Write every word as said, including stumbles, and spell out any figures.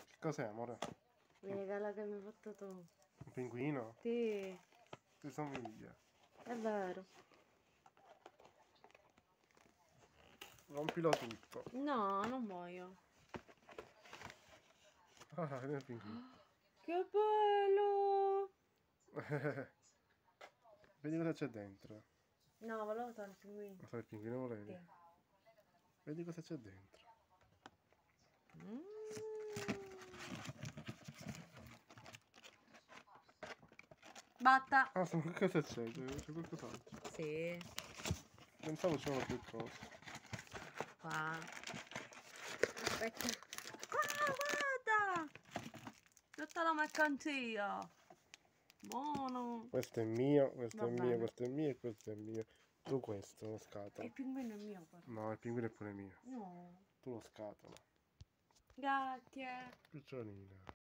Che cos'è, amore? Mi regala che mi hai fatto tu. Un pinguino? Sì, Ti somiglia. è vero. Rompilo tutto. No, non voglio. Ah, vedi il pinguino. Che bello! Vedi cosa c'è dentro. No, volevo fare il pinguino. Ma sai il pinguino volevi? Sì. Vedi cosa c'è dentro. Mm. Batta! Ah, che cosa c'è? C'è qualcos'altro. Sì, Pensavo c'erano più cose. qua. Aspetta. Ah, guarda! Tutta la mercanzia. Buono. Questo è mio, questo Va è mio, bene. questo è mio e questo è mio. Tu questo, lo scatola. Il pinguino è mio, però. No, il pinguino è pure mio. No. Tu lo scatola. Grazie. Picciolina.